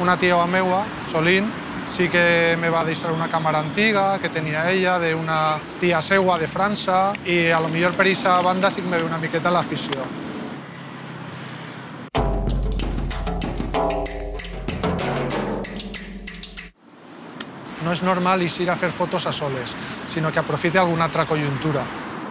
Una tia meua, Solín, sí que me va deixar una càmera antiga que tenia ella, d'una tia seua de França, i a lo millor per aquesta banda sí que me ve una miqueta l'afició. No és normal eixir a fer fotos a soles, sinó que aprofite alguna altra conjuntura.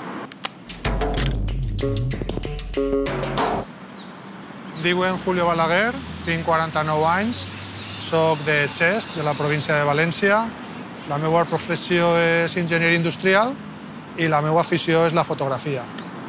Diuen Julio Balaguer, tinc 49 anys, soc de Xest, de la província de València. La meva professió és enginyer industrial i la meva afició és la fotografia.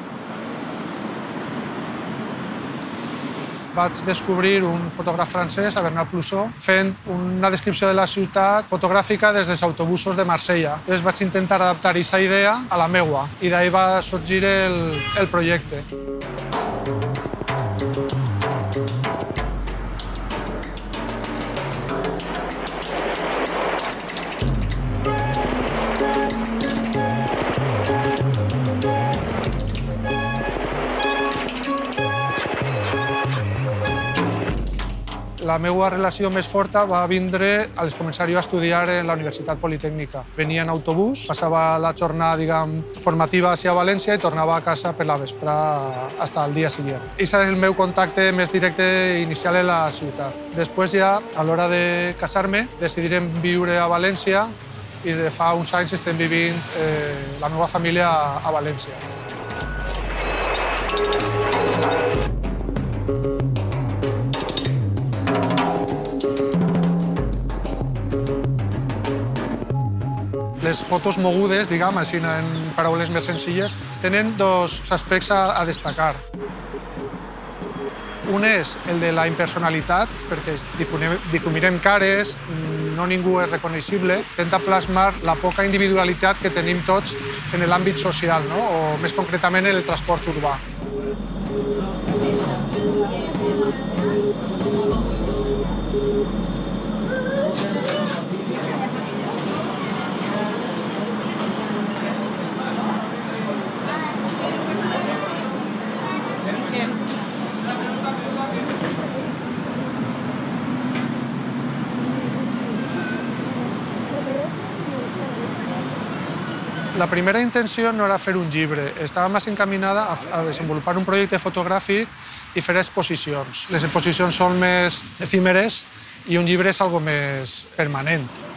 Vaig descobrir un fotògraf francès, a Bernard Plousseau, fent una descripció de la ciutat fotogràfica des dels autobusos de Marsella. Després vaig intentar adaptar aquesta idea a la meua i d'ahir va sorgir el projecte. La meva relació més forta va vindre al començar jo a estudiar en la Universitat Politècnica. Venia en autobús, passava la jornada formativa a València i tornava a casa per la vesprada fins al dia següent. Aquest és el meu contacte més directe inicial en la ciutat. Després ja, a l'hora de casar-me, decidirem viure a València i de fa uns anys estem vivint la meva família a València. Les fotos mogudes, diguem, així en paraules més senzilles, tenen dos aspectes a destacar. Un és el de la impersonalitat, perquè difumirem cares, no ningú és reconeixible. Intenta plasmar la poca individualitat que tenim tots en l'àmbit social, o més concretament en el transport urbà. La primera intenció no era fer un llibre, estava més encaminada a desenvolupar un projecte fotogràfic i fer exposicions. Les exposicions són més efímeres i un llibre és algo més permanent.